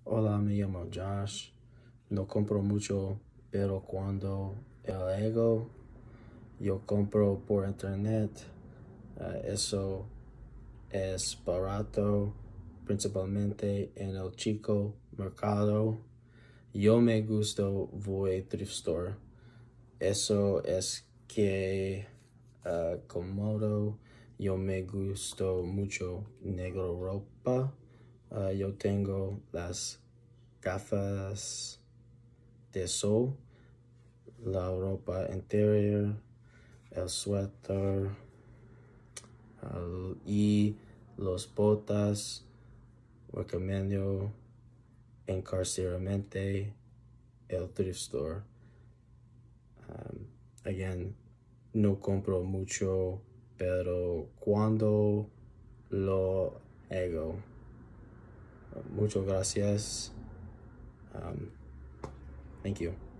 Hola, me llamo Josh. No compro mucho, pero cuando el ego, yo compro por internet. Eso es barato, principalmente en el chico mercado. Yo me gusto voy thrift store. Eso es que cómodo. Yo me gusto mucho negro ropa. Yo tengo las gafas de sol, la ropa interior, el suéter y los botas. Recomiendo encarceramente el thrift store. Again, no compro mucho, pero cuando lo hago, muchas gracias. Thank you.